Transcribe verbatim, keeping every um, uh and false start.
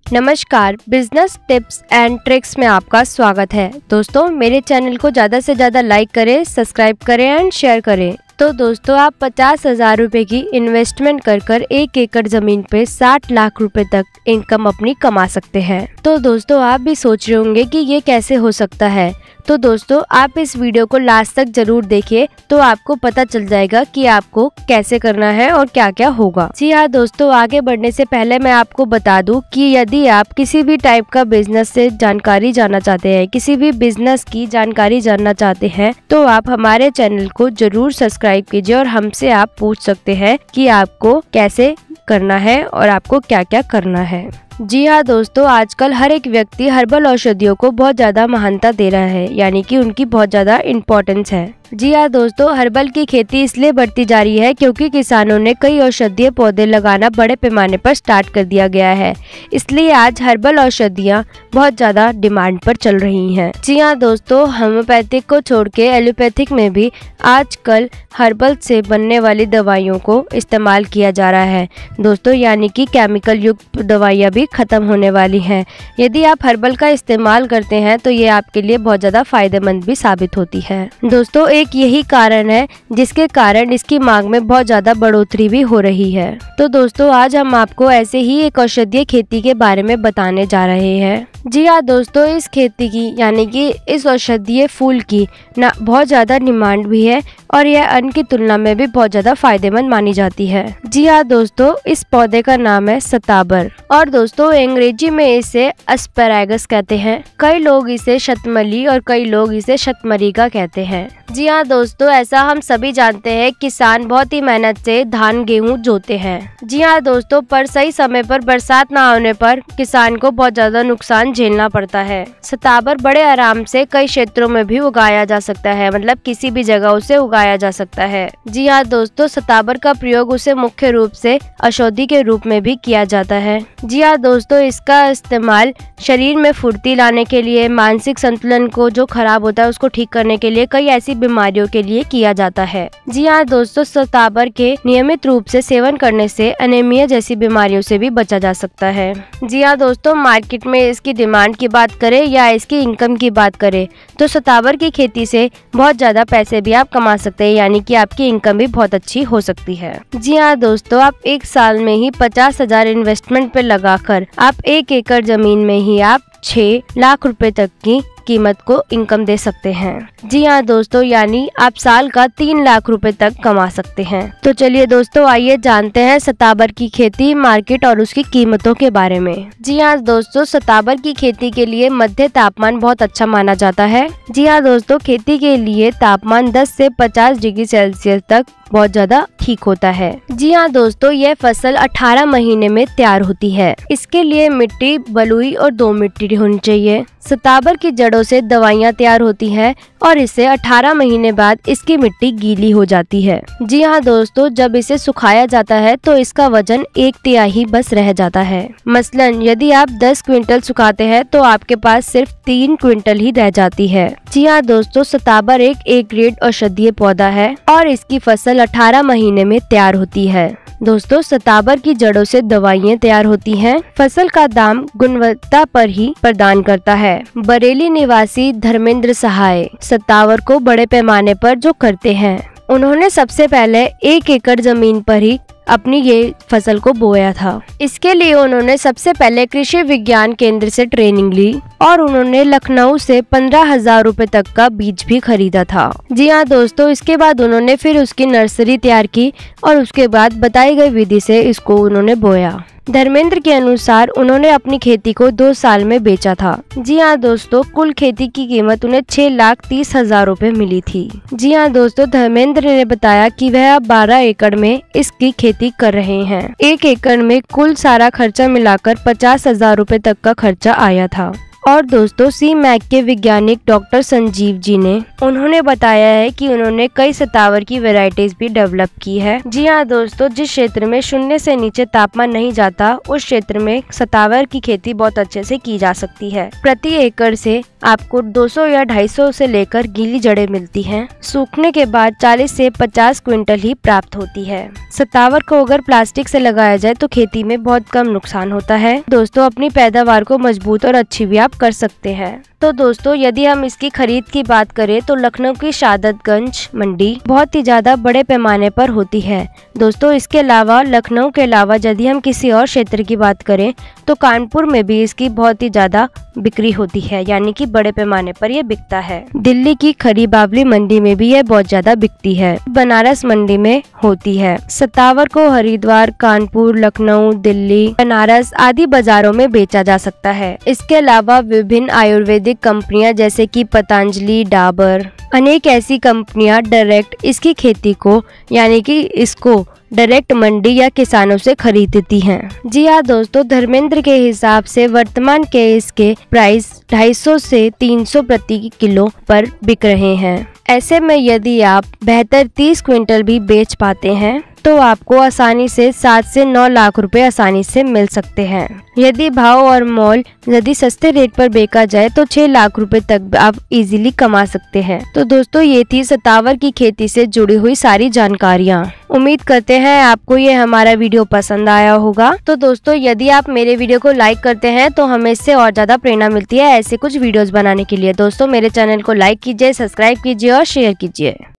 नमस्कार, business tips and tricks में आपका स्वागत है। दोस्तों, मेरे चैनल को ज़्यादा से ज़्यादा लाइक करें, सब्सक्राइब करें एंड शेयर करें। तो दोस्तों, आप पचास हजार रुपए की इन्वेस्टमेंट कर कर एक एकड़ जमीन पे साठ लाख रुपए तक इनकम अपनी कमा सकते हैं। तो दोस्तों, आप भी सोच रहे होंगे कि ये कैसे हो सकता है। तो दोस्तों, आप इस वीडियो को लास्ट तक जरूर देखिए, तो आपको पता चल जाएगा कि आपको कैसे करना है और क्या क्या होगा। जी हाँ दोस्तों, आगे बढ़ने से पहले मैं आपको बता दूं कि यदि आप किसी भी टाइप का बिजनेस से जानकारी जानना चाहते हैं, किसी भी बिजनेस की जानकारी जानना चाहते हैं, तो आप हमारे चैनल को जरूर सब्सक्राइब कीजिए और हमसे आप पूछ सकते हैं कि आपको कैसे करना है और आपको क्या क्या करना है। जी हाँ दोस्तों, आजकल हर एक व्यक्ति हर्बल औषधियों को बहुत ज्यादा महानता दे रहा है, यानी कि उनकी बहुत ज्यादा इम्पोर्टेंस है। जी हाँ दोस्तों, हर्बल की खेती इसलिए बढ़ती जा रही है क्योंकि किसानों ने कई औषधीय पौधे लगाना बड़े पैमाने पर स्टार्ट कर दिया गया है। इसलिए आज हर्बल औषधियाँ बहुत ज्यादा डिमांड पर चल रही हैं। जी हाँ दोस्तों, होम्योपैथिक को छोड़ के एलोपैथिक में भी आजकल हर्बल से बनने वाली दवाइयों को इस्तेमाल किया जा रहा है दोस्तों, यानी कि केमिकल युक्त दवाइयाँ भी खत्म होने वाली हैं। यदि आप हर्बल का इस्तेमाल करते हैं तो ये आपके लिए बहुत ज्यादा फायदेमंद भी साबित होती है। दोस्तों, एक यही कारण है जिसके कारण इसकी मांग में बहुत ज्यादा बढ़ोतरी भी हो रही है। तो दोस्तों, आज हम आपको ऐसे ही एक औषधीय खेती के बारे में बताने जा रहे हैं। जी हाँ दोस्तों, इस खेती की यानी कि इस औषधीय फूल की ना बहुत ज्यादा डिमांड भी है और यह अन्न की तुलना में भी बहुत ज्यादा फायदेमंद मानी जाती है। जी हाँ दोस्तों, इस पौधे का नाम है सताबर और दोस्तों अंग्रेजी में इसे एस्पैरागस कहते हैं। कई लोग इसे शतमली और कई लोग इसे शतमरिका कहते हैं। जी हाँ दोस्तों, ऐसा हम सभी जानते हैं, किसान बहुत ही मेहनत से धान गेहूँ जोते हैं। जी हाँ दोस्तों, पर सही समय पर बरसात ना होने पर किसान को बहुत ज्यादा नुकसान झेलना पड़ता है। सताबर बड़े आराम से कई क्षेत्रों में भी उगाया जा सकता है, मतलब किसी भी जगह उसे उगाया जा सकता है। जी हाँ दोस्तों, सताबर का प्रयोग उसे मुख्य रूप से औषधि के रूप में भी किया जाता है। जी हाँ दोस्तों, इसका इस्तेमाल शरीर में फुर्ती लाने के लिए, मानसिक संतुलन को जो खराब होता है उसको ठीक करने के लिए, कई ऐसी बीमारियों के लिए किया जाता है। जी हाँ दोस्तों, सताबर के नियमित रूप से सेवन करने से एनीमिया जैसी बीमारियों से भी बचा जा सकता है। जी हाँ दोस्तों, मार्केट में इसकी डिमांड की बात करें या इसकी इनकम की बात करें तो सताबर की खेती से बहुत ज्यादा पैसे भी आप कमा सकते हैं, यानी कि आपकी इनकम भी बहुत अच्छी हो सकती है। जी हाँ दोस्तों, आप एक साल में ही पचास हजार इन्वेस्टमेंट पे लगाकर आप एक एकड़ जमीन में ही आप छह लाख रुपए तक की कीमत को इनकम दे सकते हैं। जी हाँ दोस्तों, यानी आप साल का तीन लाख रुपए तक कमा सकते हैं। तो चलिए दोस्तों, आइए जानते हैं सताबर की खेती, मार्केट और उसकी कीमतों के बारे में। जी हाँ दोस्तों, सताबर की खेती के लिए मध्य तापमान बहुत अच्छा माना जाता है। जी हाँ दोस्तों, खेती के लिए तापमान दस से पचास डिग्री सेल्सियस तक बहुत ज्यादा ठीक होता है। जी हाँ दोस्तों, यह फसल अठारह महीने में तैयार होती है। इसके लिए मिट्टी बलुई और दो मिट्टी होनी चाहिए। सताबर की जड़ों से दवाइयाँ तैयार होती हैं और इसे अठारह महीने बाद इसकी मिट्टी गीली हो जाती है। जी हाँ दोस्तों, जब इसे सुखाया जाता है तो इसका वजन एक तिहाई बस रह जाता है। मसलन यदि आप दस क्विंटल सुखाते हैं तो आपके पास सिर्फ तीन क्विंटल ही रह जाती है। जी हाँ दोस्तों, सताबर एक ए ग्रेड औषधीय पौधा है और इसकी फसल अठारह महीने में तैयार होती है। दोस्तों, सताबर की जड़ों से दवाइयाँ तैयार होती हैं। फसल का दाम गुणवत्ता पर ही प्रदान करता है। बरेली निवासी धर्मेंद्र सहाय सताबर को बड़े पैमाने पर जो करते हैं, उन्होंने सबसे पहले एक एकड़ जमीन पर ही अपनी ये फसल को बोया था। इसके लिए उन्होंने सबसे पहले कृषि विज्ञान केंद्र से ट्रेनिंग ली और उन्होंने लखनऊ से पंद्रह हजार रूपए तक का बीज भी खरीदा था। जी हाँ दोस्तों, इसके बाद उन्होंने फिर उसकी नर्सरी तैयार की और उसके बाद बताई गई विधि से इसको उन्होंने बोया। धर्मेंद्र के अनुसार उन्होंने अपनी खेती को दो साल में बेचा था। जी हाँ दोस्तों, कुल खेती की कीमत उन्हें छह लाख तीस हजार रूपए मिली थी। जी हाँ दोस्तों, धर्मेंद्र ने बताया कि वह अब बारह एकड़ में इसकी खेती कर रहे हैं। एक एकड़ में कुल सारा खर्चा मिलाकर पचास हजार रूपए तक का खर्चा आया था और दोस्तों सी मैक के वैज्ञानिक डॉक्टर संजीव जी ने उन्होंने बताया है कि उन्होंने कई सतावर की वैरायटीज भी डेवलप की है। जी हाँ दोस्तों, जिस क्षेत्र में शून्य से नीचे तापमान नहीं जाता उस क्षेत्र में सतावर की खेती बहुत अच्छे से की जा सकती है। प्रति एकड़ से आपको दो सौ या ढाई सौ से लेकर गीली जड़ें मिलती हैं। सूखने के बाद चालीस से पचास क्विंटल ही प्राप्त होती है। सतावर को अगर प्लास्टिक से लगाया जाए तो खेती में बहुत कम नुकसान होता है। दोस्तों, अपनी पैदावार को मजबूत और अच्छी भी आप कर सकते हैं। तो दोस्तों, यदि हम इसकी खरीद की बात करें तो लखनऊ की शादतगंज मंडी बहुत ही ज्यादा बड़े पैमाने पर होती है। दोस्तों, इसके अलावा लखनऊ के अलावा यदि हम किसी और क्षेत्र की बात करें तो कानपुर में भी इसकी बहुत ही ज्यादा बिक्री होती है, यानी कि बड़े पैमाने पर यह बिकता है। दिल्ली की खरी बावली मंडी में भी यह बहुत ज्यादा बिकती है। बनारस मंडी में होती है। सतावर को हरिद्वार, कानपुर, लखनऊ, दिल्ली, बनारस आदि बाजारों में बेचा जा सकता है। इसके अलावा विभिन्न आयुर्वेदिक कंपनियां जैसे कि पतंजलि, डाबर, अनेक ऐसी कंपनियां डायरेक्ट इसकी खेती को यानी कि इसको डायरेक्ट मंडी या किसानों से खरीदती हैं। जी हाँ दोस्तों, धर्मेंद्र के हिसाब से वर्तमान के इसके प्राइस ढाई सौ से तीन सौ प्रति किलो पर बिक रहे हैं। ऐसे में यदि आप बेहतर तीस क्विंटल भी बेच पाते हैं तो आपको आसानी से सात से नौ लाख रुपए आसानी से मिल सकते हैं। यदि भाव और मोल यदि सस्ते रेट पर बेचा जाए तो छह लाख रुपए तक आप इजीली कमा सकते हैं। तो दोस्तों, ये थी सतावर की खेती से जुड़ी हुई सारी जानकारियाँ। उम्मीद करते हैं आपको ये हमारा वीडियो पसंद आया होगा। तो दोस्तों, यदि आप मेरे वीडियो को लाइक करते हैं तो हमें इससे और ज्यादा प्रेरणा मिलती है ऐसे कुछ वीडियोस बनाने के लिए। दोस्तों, मेरे चैनल को लाइक कीजिए, सब्सक्राइब कीजिए और शेयर कीजिए।